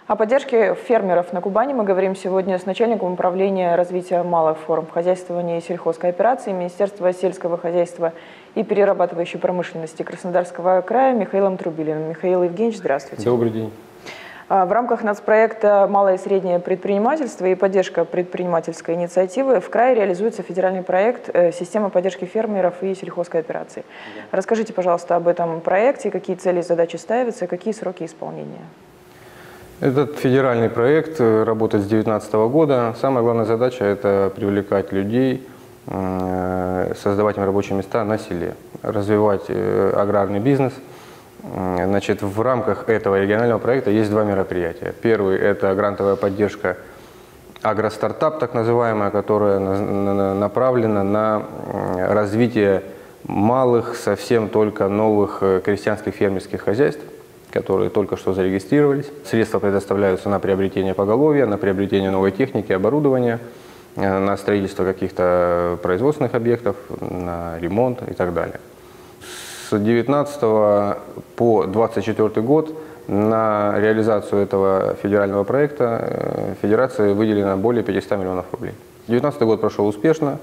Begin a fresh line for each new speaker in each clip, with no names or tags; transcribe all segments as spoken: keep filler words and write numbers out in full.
О поддержке фермеров на Кубани мы говорим сегодня с начальником управления развития малых форм хозяйствования и сельхозкооперации Министерства сельского хозяйства и перерабатывающей промышленности Краснодарского края Михаилом Трубилиным. Михаил Евгеньевич, здравствуйте.
Добрый день.
В рамках нацпроекта «Малое и среднее предпринимательство» и поддержка предпринимательской инициативы в крае реализуется федеральный проект «Система поддержки фермеров и сельхозкооперации». Да. Расскажите, пожалуйста, об этом проекте, какие цели и задачи ставятся, какие сроки исполнения.
Этот федеральный проект работает с две тысячи девятнадцатого года. Самая главная задача – это привлекать людей, создавать им рабочие места на селе, развивать аграрный бизнес. Значит, в рамках этого регионального проекта есть два мероприятия. Первый – это грантовая поддержка «Агростартап», так называемая, которая направлена на развитие малых, совсем только новых крестьянских фермерских хозяйств, которые только что зарегистрировались. Средства предоставляются на приобретение поголовья, на приобретение новой техники, оборудования, на строительство каких-то производственных объектов, на ремонт и так далее. С две тысячи девятнадцатого по две тысячи двадцать четвёртый год на реализацию этого федерального проекта Федерации выделено более пятисот миллионов рублей. две тысячи девятнадцатый год прошел успешно.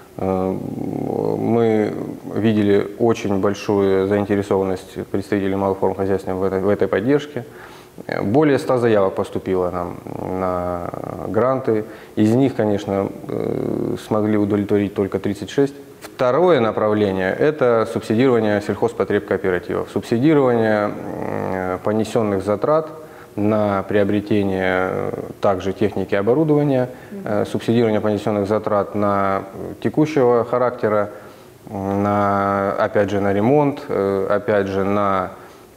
Мы видели очень большую заинтересованность представителей малых форм хозяйства в этой, в этой поддержке. Более ста заявок поступило нам на гранты. Из них, конечно, смогли удовлетворить только тридцать шесть. Второе направление – это субсидирование сельхозпотребкооперативов. Субсидирование понесенных затрат на приобретение также техники и оборудования, mm-hmm. субсидирование понесенных затрат на текущего характера, на, опять же, на ремонт, опять же, на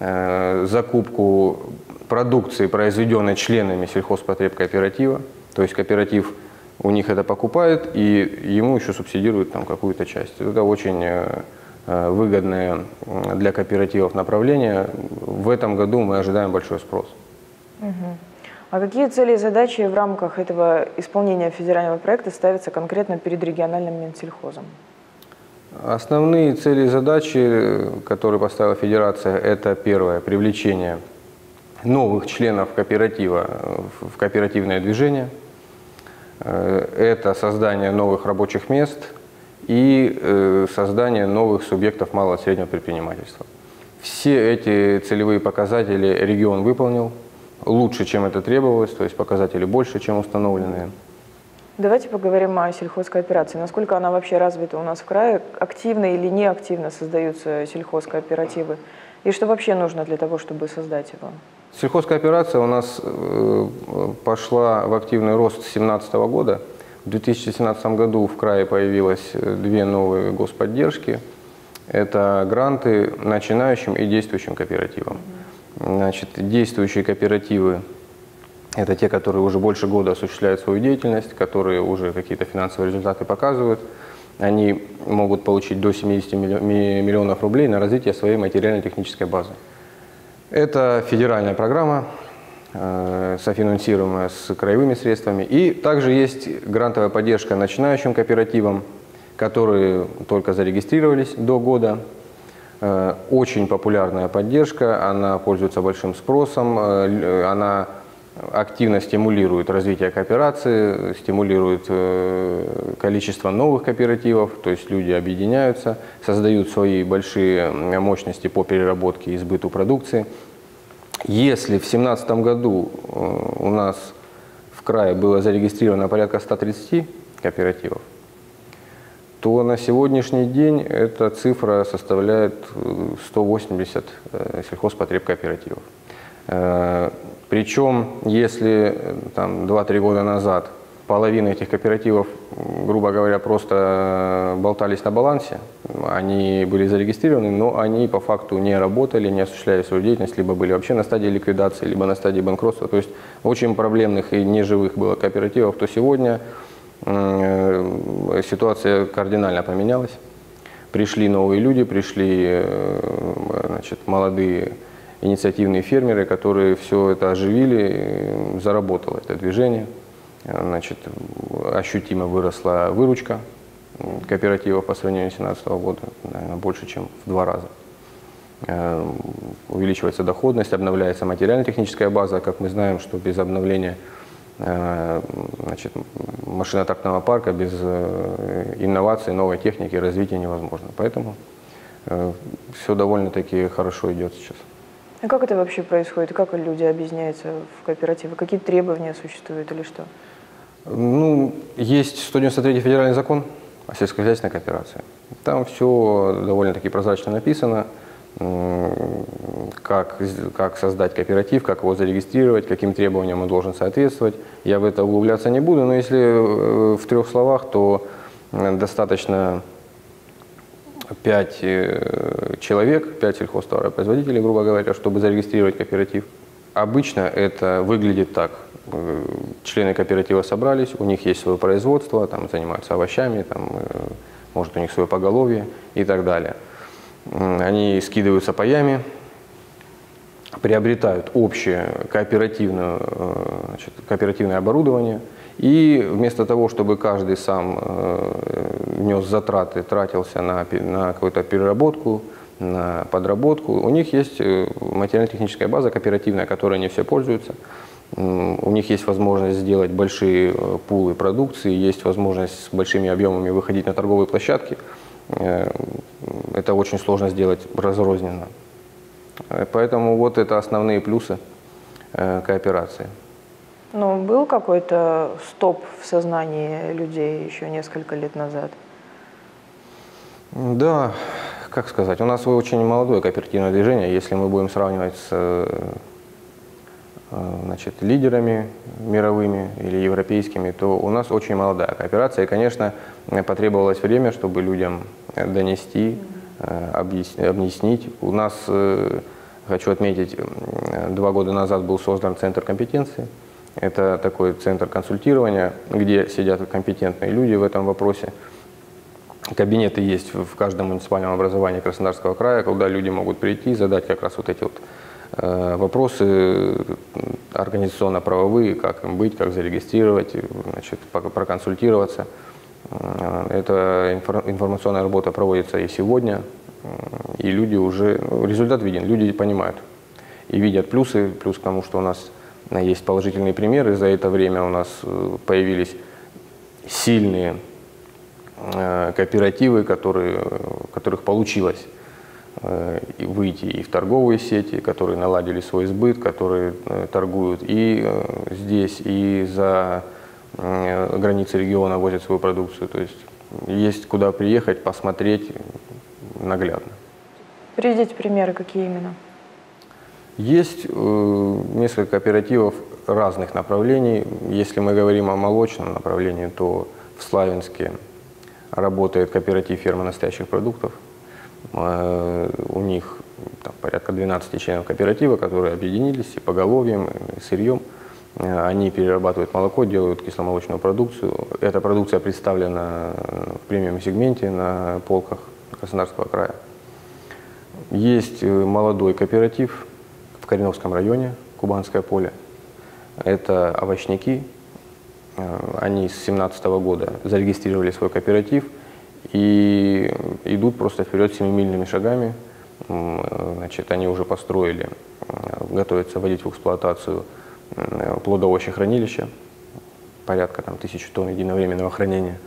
закупку продукции, произведенной членами сельхозпотребкооператива. То есть кооператив у них это покупает, и ему еще субсидируют там какую-то часть. Это очень выгодное для кооперативов направление. В этом году мы ожидаем большой спрос.
Угу. А какие цели и задачи в рамках этого исполнения федерального проекта ставятся конкретно перед региональным Минсельхозом?
Основные цели и задачи, которые поставила Федерация, это первое – привлечение новых членов кооператива в кооперативное движение, это создание новых рабочих мест и создание новых субъектов малого и среднего предпринимательства. Все эти целевые показатели регион выполнил лучше, чем это требовалось, то есть показатели больше, чем установленные.
Давайте поговорим о сельхозкооперации. Насколько она вообще развита у нас в крае? Активно или неактивно создаются сельхозкооперативы? И что вообще нужно для того, чтобы создать его?
Сельхозкооперация у нас пошла в активный рост с две тысячи семнадцатого года. В две тысячи семнадцатом году в крае появилось две новые господдержки. Это гранты начинающим и действующим кооперативам. Значит, действующие кооперативы – это те, которые уже больше года осуществляют свою деятельность, которые уже какие-то финансовые результаты показывают. Они могут получить до семидесяти миллионов рублей на развитие своей материально-технической базы. Это федеральная программа, э, софинансируемая с краевыми средствами. И также есть грантовая поддержка начинающим кооперативам, которые только зарегистрировались до года. Очень популярная поддержка, она пользуется большим спросом, она активно стимулирует развитие кооперации, стимулирует количество новых кооперативов, то есть люди объединяются, создают свои большие мощности по переработке и сбыту продукции. Если в две тысячи семнадцатом году у нас в крае было зарегистрировано порядка ста тридцати кооперативов, то на сегодняшний день эта цифра составляет сто восемьдесят сельхозпотребкооперативов. Причем, если два-три года назад половина этих кооперативов, грубо говоря, просто болтались на балансе, они были зарегистрированы, но они по факту не работали, не осуществляли свою деятельность, либо были вообще на стадии ликвидации, либо на стадии банкротства. То есть очень проблемных и неживых было кооперативов, то сегодня ситуация кардинально поменялась. Пришли новые люди, пришли, значит, молодые инициативные фермеры, которые все это оживили, заработало это движение. Значит, ощутимо выросла выручка кооперативов по сравнению с две тысячи семнадцатым года, наверное, больше, чем в два раза. увеличивается доходность, обновляется материально-техническая база. Как мы знаем, что без обновления значит, машино-тракторного парка, без инноваций, новой техники развития невозможно. Поэтому все довольно-таки хорошо идет сейчас.
А как это вообще происходит? Как люди объединяются в кооперативы? Какие требования существуют или что?
Ну, есть сто девяносто третий федеральный закон о сельскохозяйственной кооперации. Там все довольно-таки прозрачно написано, как, как создать кооператив, как его зарегистрировать, каким требованиям он должен соответствовать. Я в это углубляться не буду, но если в трех словах, то достаточно пять человек, пять сельхозтоваропроизводителей, грубо говоря, чтобы зарегистрировать кооператив. Обычно это выглядит так. Члены кооператива собрались, у них есть свое производство, там занимаются овощами, там, может у них свое поголовье и так далее. Они скидываются паями, приобретают общее кооперативное, значит, кооперативное оборудование, и вместо того, чтобы каждый сам нес затраты, тратился на, на какую-то переработку, на подработку, у них есть материально-техническая база кооперативная, которой они все пользуются. У них есть возможность сделать большие пулы продукции, есть возможность с большими объемами выходить на торговые площадки. Это очень сложно сделать разрозненно. Поэтому вот это основные плюсы кооперации.
Но был какой-то стоп в сознании людей еще несколько лет назад?
Да, как сказать, у нас очень молодое кооперативное движение. Если мы будем сравнивать с значит, лидерами мировыми или европейскими, то у нас очень молодая кооперация. И, конечно, потребовалось время, чтобы людям донести, объяснить. У нас, хочу отметить, два года назад был создан Центр компетенции. Это такой центр консультирования, где сидят компетентные люди в этом вопросе. Кабинеты есть в каждом муниципальном образовании Краснодарского края, куда люди могут прийти, задать как раз вот эти вот вопросы организационно-правовые, как им быть, как зарегистрировать, значит, проконсультироваться. Эта информационная работа проводится и сегодня, и люди уже, ну, результат виден, люди понимают и видят плюсы, плюс к тому, что у нас есть положительные примеры. За это время у нас появились сильные кооперативы, которые, которых получилось выйти и в торговые сети, которые наладили свой сбыт, которые торгуют и здесь, и за границы региона возят свою продукцию. То есть есть куда приехать, посмотреть наглядно.
Приведите примеры, какие именно?
Есть несколько кооперативов разных направлений. Если мы говорим о молочном направлении, то в Славянске работает кооператив «Ферма настоящих продуктов». У них там порядка двенадцати членов кооператива, которые объединились и поголовьем, и сырьем. Они перерабатывают молоко, делают кисломолочную продукцию. Эта продукция представлена в премиум-сегменте на полках Краснодарского края. Есть молодой кооператив в Кореновском районе, Кубанское поле. Это овощники. Они с две тысячи семнадцатого года зарегистрировали свой кооператив и идут просто вперед семимильными шагами. Значит, они уже построили, готовятся вводить в эксплуатацию плодоовощехранилища, порядка там, тысячи тонн единовременного хранения.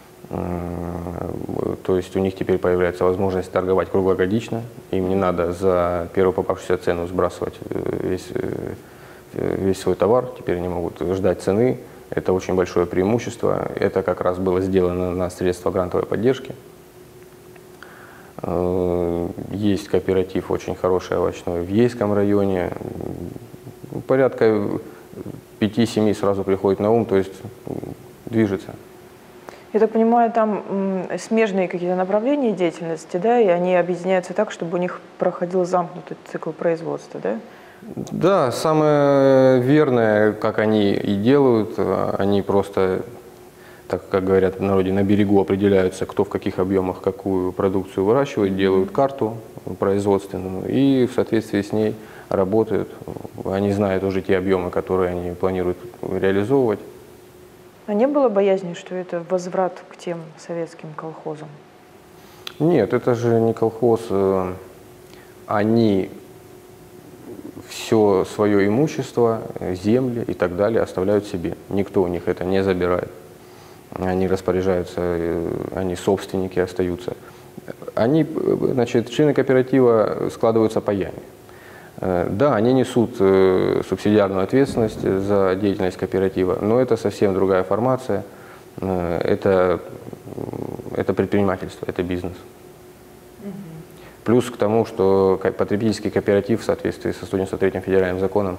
То есть у них теперь появляется возможность торговать круглогодично. Им не надо за первую попавшуюся цену сбрасывать весь, весь свой товар. Теперь они могут ждать цены. Это очень большое преимущество. Это как раз было сделано на средства грантовой поддержки. Есть кооператив очень хороший овощной в Ейском районе. Порядка пяти-семи сразу приходит на ум, то есть движется.
Я так понимаю, там смежные какие-то направления деятельности, да, и они объединяются так, чтобы у них проходил замкнутый цикл производства, да?
Да, самое верное, как они и делают, они просто, так как говорят в народе, на берегу определяются, кто в каких объемах какую продукцию выращивает, делают карту производственную и в соответствии с ней работают. Они знают уже те объемы, которые они планируют реализовывать.
А не было боязни, что это возврат к тем советским колхозам?
Нет, это же не колхоз. они все свое имущество, земли и так далее оставляют себе. Никто у них это не забирает. Они распоряжаются, они собственники остаются. Они, значит, члены кооператива складываются паями. Да, они несут субсидиарную ответственность за деятельность кооператива, но это совсем другая формация. Это, это предпринимательство, это бизнес. Плюс к тому, что потребительский кооператив в соответствии со сто девяносто третьим федеральным законом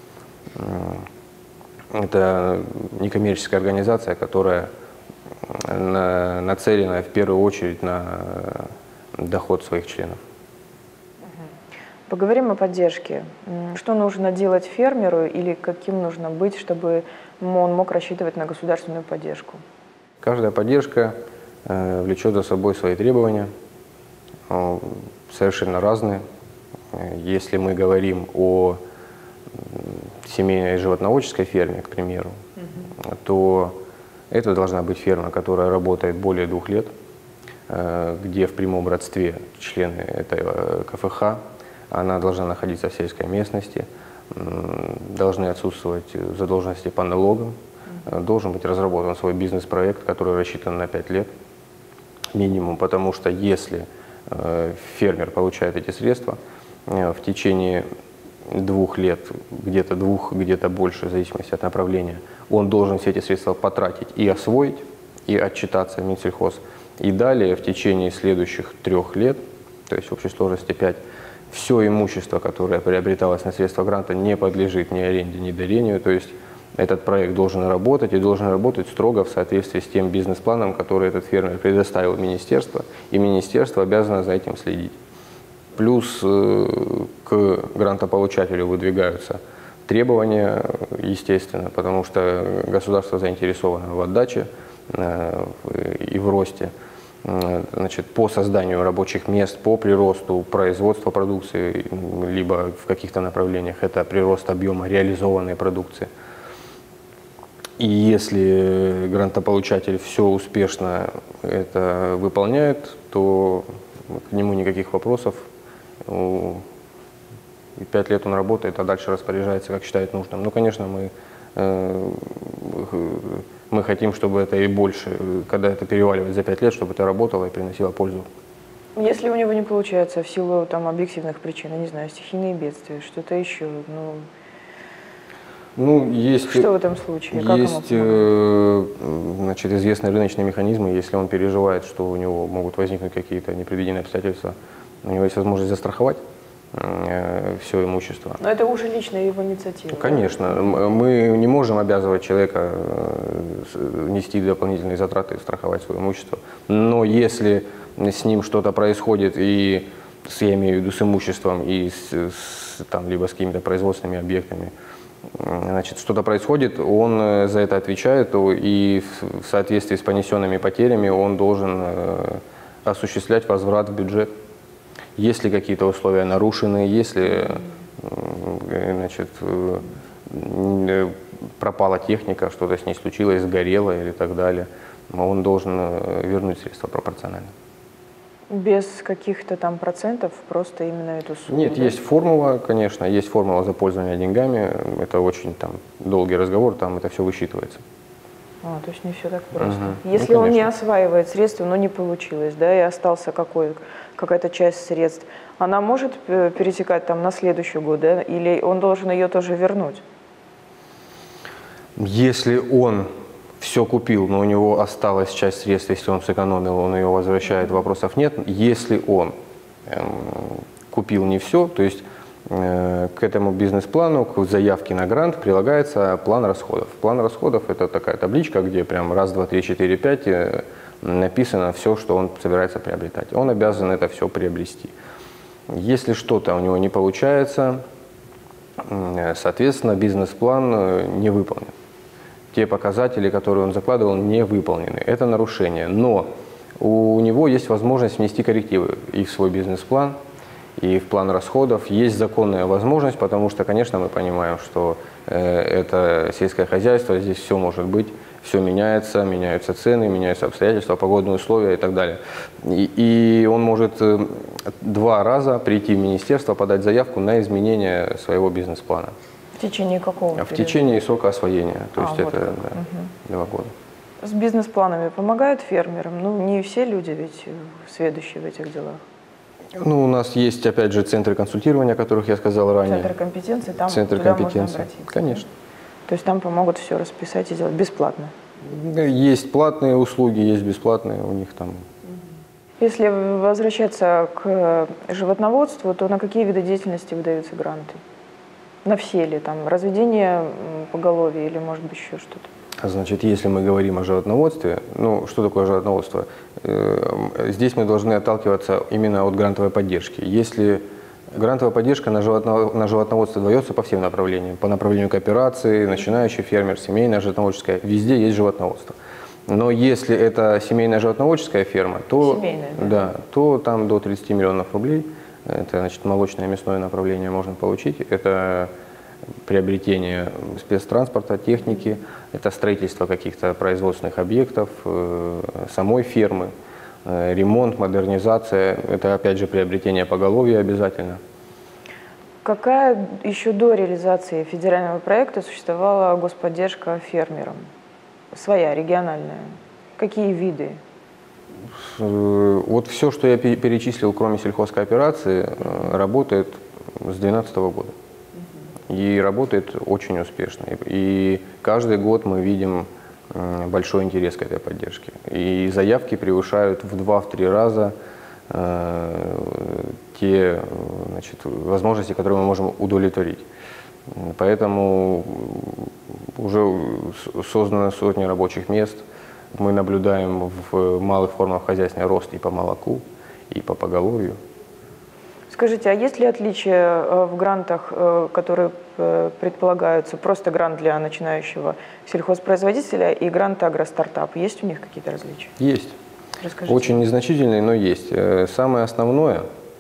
это некоммерческая организация, которая нацелена в первую очередь на доход своих членов.
Поговорим о поддержке. Что нужно делать фермеру или каким нужно быть, чтобы он мог рассчитывать на государственную поддержку?
Каждая поддержка влечет за собой свои требования, совершенно разные. Если мы говорим о семейной животноводческой ферме, к примеру, угу. то это должна быть ферма, которая работает более двух лет, где в прямом родстве члены этой ка эф ха, она должна находиться в сельской местности, должны отсутствовать задолженности по налогам, угу. должен быть разработан свой бизнес-проект, который рассчитан на пять лет минимум, потому что если фермер получает эти средства в течение двух лет, где-то двух, где-то больше, в зависимости от направления, он должен все эти средства потратить и освоить, и отчитаться в Минсельхоз. И далее в течение следующих трех лет, то есть в общей сложности пять, все имущество, которое приобреталось на средства гранта, не подлежит ни аренде, ни дарению. То есть этот проект должен работать и должен работать строго в соответствии с тем бизнес-планом, который этот фермер предоставил министерству, и министерство обязано за этим следить. Плюс э, к грантополучателю выдвигаются требования, естественно, потому что государство заинтересовано в отдаче э, и в росте. Значит, по созданию рабочих мест, по приросту производства продукции, либо в каких-то направлениях это прирост объема реализованной продукции. И если грантополучатель все успешно это выполняет, то к нему никаких вопросов. И пять лет он работает, а дальше распоряжается, как считает нужным. Ну, конечно, мы, э, мы хотим, чтобы это и больше, когда это переваливает за пять лет, чтобы это работало и приносило пользу.
Если у него не получается в силу там, объективных причин, я не знаю, стихийные бедствия, что-то еще, ну...
Ну, есть,
что в этом случае? Как
есть э, значит, известные рыночные механизмы. Если он переживает, что у него могут возникнуть какие-то непредвиденные обстоятельства, у него есть возможность застраховать э, все имущество.
Но это уже личная его инициатива.
Конечно. Да? Мы не можем обязывать человека э, нести дополнительные затраты и страховать свое имущество. Но если с ним что-то происходит, и с, я имею в виду с имуществом, и с, с, там, либо с какими-то производственными объектами, значит, что-то происходит, он за это отвечает, и в соответствии с понесенными потерями он должен осуществлять возврат в бюджет. Если какие-то условия нарушены, если, значит, пропала техника, что-то с ней случилось, сгорело или так далее, он должен вернуть средства пропорционально.
Без каких-то там процентов, просто именно эту сумму?
Нет, да? Есть формула, конечно, есть формула за пользование деньгами. Это очень там долгий разговор, там это все высчитывается.
А, то есть не все так просто.
Угу.
Если
ну,
он не осваивает средства, но не получилось, да, и остался какая-то часть средств, она может перетекать там на следующий год, да, или он должен ее тоже вернуть?
Если он все купил, но у него осталась часть средств, если он сэкономил, он ее возвращает, вопросов нет. Если он эм, купил не все, то есть э, к этому бизнес-плану, к заявке на грант прилагается план расходов. План расходов – это такая табличка, где прям раз, два, три, четыре, пять э, написано все, что он собирается приобретать. Он обязан это все приобрести. Если что-то у него не получается, э, соответственно, бизнес-план э, не выполнен. Те показатели, которые он закладывал, не выполнены. Это нарушение. Но у него есть возможность внести коррективы и в свой бизнес-план, и в план расходов. Есть законная возможность, потому что, конечно, мы понимаем, что э, это сельское хозяйство, здесь все может быть. все меняется, меняются цены, меняются обстоятельства, погодные условия и так далее. И, и он может два раза прийти в министерство, подать заявку на изменение своего бизнес-плана.
В течение какого
В
периода?
течение срока освоения, то
а,
есть
вот
это да,
угу.
два года.
С бизнес-планами помогают фермерам? Ну, не все люди ведь сведущие в этих делах.
Ну, у нас есть, опять же, центры консультирования, о которых я сказал ранее.
Центр компетенции, там
Центр
туда
компетенции.
можно обратиться.
Конечно.
То есть там помогут все расписать и сделать бесплатно?
Есть платные услуги, есть бесплатные у них там.
Если возвращаться к животноводству, то на какие виды деятельности выдаются гранты? На все ли? Там разведение поголовья или, может быть, еще что-то?
Значит, если мы говорим о животноводстве, ну, что такое животноводство? Здесь мы должны отталкиваться именно от грантовой поддержки. Если грантовая поддержка на, животно, на животноводство дается по всем направлениям, по направлению кооперации, начинающий фермер, семейное животноводческое, везде есть животноводство. Но если это семейная животноводческая ферма, то,
Семейная, да.
Да, то там до тридцати миллионов рублей, это, значит, молочное и мясное направление можно получить, это приобретение спецтранспорта, техники, это строительство каких-то производственных объектов, э, самой фермы, э, ремонт, модернизация, это опять же приобретение поголовья обязательно.
Какая еще до реализации федерального проекта существовала господдержка фермерам? Своя, региональная. Какие виды?
Вот все, что я перечислил, кроме сельхозкооперации, работает с две тысячи двенадцатого года. И работает очень успешно. И каждый год мы видим большой интерес к этой поддержке. И заявки превышают в два-три раза э, те, значит, возможности, которые мы можем удовлетворить. Поэтому уже создано сотни рабочих мест. Мы наблюдаем в малых формах хозяйственный рост и по молоку, и по поголовью.
Скажите, а есть ли отличия в грантах, которые предполагаются, просто грант для начинающего сельхозпроизводителя и грант агростартап? Есть у них какие-то различия?
Есть.
Расскажите.
Очень незначительные, но есть. Самое основное,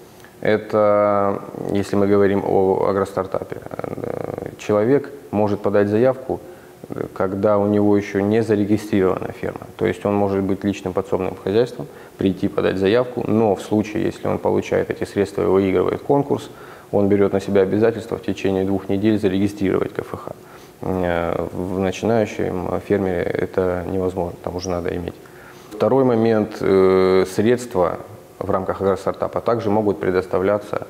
это, если мы говорим о агростартапе, человек может подать заявку, когда у него еще не зарегистрирована ферма. То есть он может быть личным подсобным хозяйством, прийти подать заявку, но в случае, если он получает эти средства и выигрывает конкурс, он берет на себя обязательство в течение двух недель зарегистрировать ка эф ха. В начинающем фермере это невозможно, там уже надо иметь. Второй момент, средства в рамках агростартапа также могут предоставляться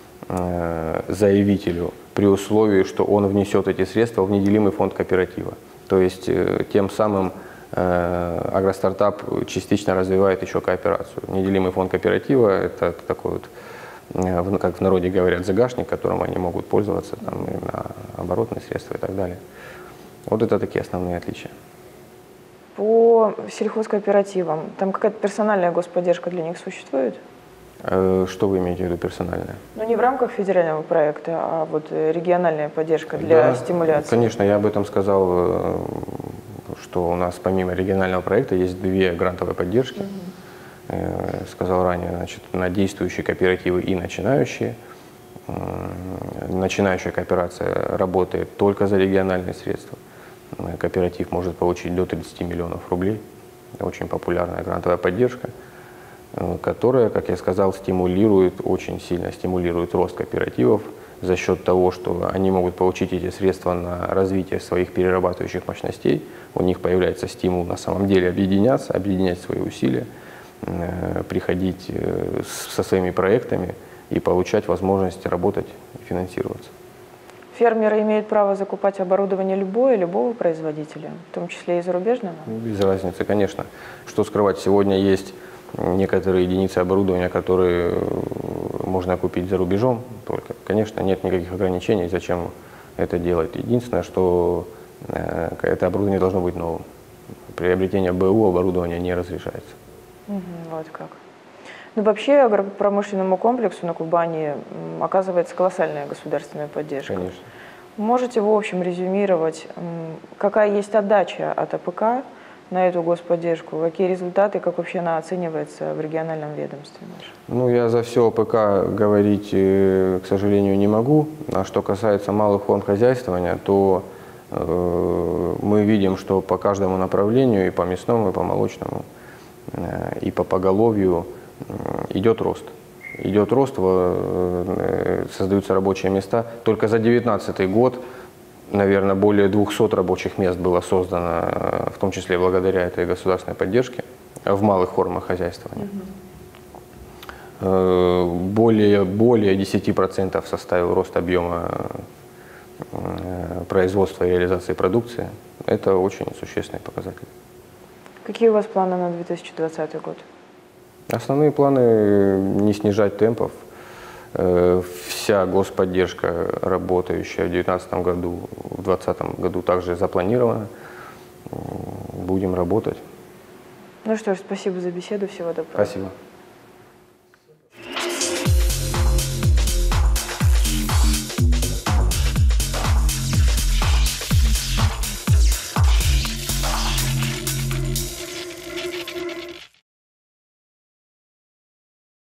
заявителю при условии, что он внесет эти средства в неделимый фонд кооператива. То есть тем самым агростартап частично развивает еще кооперацию. Неделимый фонд кооператива – это такой вот, как в народе говорят, загашник, которым они могут пользоваться там, и на оборотные средства и так далее. Вот это такие основные отличия.
По сельхозкооперативам, там какая-то персональная господдержка для них существует?
Что вы имеете в виду персональное?
Ну, не в рамках федерального проекта, а вот региональная поддержка для
да, стимуляции. Конечно, я об этом сказал, что у нас помимо регионального проекта есть две грантовые поддержки. Угу. Сказал ранее, значит, на действующие кооперативы и начинающие. Начинающая кооперация работает только за региональные средства. Кооператив может получить до тридцати миллионов рублей. Это очень популярная грантовая поддержка, которая, как я сказал, стимулирует, очень сильно стимулирует рост кооперативов за счет того, что они могут получить эти средства на развитие своих перерабатывающих мощностей. У них появляется стимул на самом деле объединяться, объединять свои усилия, приходить со своими проектами и получать возможность работать и финансироваться.
Фермеры имеют право закупать оборудование любое, любого производителя, в том числе и зарубежного?
Без разницы, конечно. Что скрывать, сегодня есть некоторые единицы оборудования, которые можно купить за рубежом, только, конечно, нет никаких ограничений, зачем это делать. Единственное, что э, это оборудование должно быть новым. Приобретение бэ у оборудования не разрешается.
Угу, вот как. Ну, вообще агропромышленному комплексу на Кубани оказывается колоссальная государственная поддержка.
Конечно.
Можете, в общем, резюмировать, какая есть отдача от а пэ ка на эту господдержку, какие результаты, как вообще она оценивается в региональном ведомстве?
Ну, я за все а пэ ка говорить, к сожалению, не могу. А что касается малых форм хозяйствования, то Мы видим, что по каждому направлению, и по мясному, и по молочному, и по поголовью идет рост. Идет рост, создаются рабочие места. Только за две тысячи девятнадцатый год, наверное, более двухсот рабочих мест было создано, в том числе благодаря этой государственной поддержке, в малых формах хозяйствования. Угу. Более, более десяти процентов составил рост объема производства и реализации продукции. Это очень существенный показатель.
Какие у вас планы на две тысячи двадцатый год?
Основные планы – не снижать темпов. Вся господдержка, работающая в две тысячи девятнадцатом году, в две тысячи двадцатом году также запланирована. Будем работать.
Ну что ж, спасибо за беседу. Всего доброго.
Спасибо.